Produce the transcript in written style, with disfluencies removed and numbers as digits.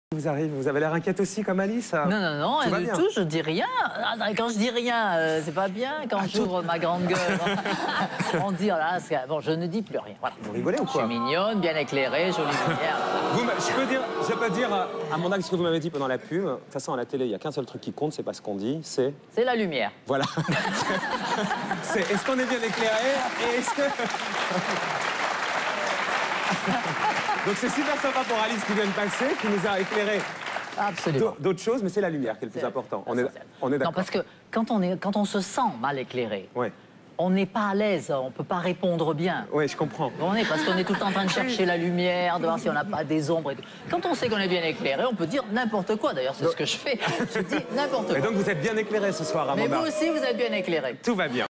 Vous arrive, vous avez l'air inquiète aussi comme Alice. Non, non, non, tout va du bien. tout, je dis rien. Quand je dis rien, c'est pas bien. Quand j'ouvre ma grande gueule, on dit, oh là, bon, je ne dis plus rien. Voilà. Vous rigolez ou quoi? Je suis mignonne, bien éclairée, jolie lumière. Je peux dire à mon axe ce que vous m'avez dit pendant la pub. De toute façon, à la télé, il n'y a qu'un seul truc qui compte, c'est pas ce qu'on dit, c'est... C'est la lumière. Voilà. Est-ce qu'on est bien éclairé et est-ce que... Donc c'est super sympa pour Alice qui vient de passer, qui nous a éclairé d'autres choses, mais c'est la lumière qui est le plus important. On est d'accord. Non, parce que quand on se sent mal éclairé, ouais. On n'est pas à l'aise, on ne peut pas répondre bien. Oui, je comprends. Parce qu'on est tout le temps en train de chercher la lumière, de voir si on n'a pas des ombres et tout. Quand on sait qu'on est bien éclairé, on peut dire n'importe quoi. D'ailleurs, c'est ce que je fais. Je dis n'importe quoi. Et donc vous êtes bien éclairé ce soir, Amanda. Mais vous aussi, vous êtes bien éclairé. Tout va bien.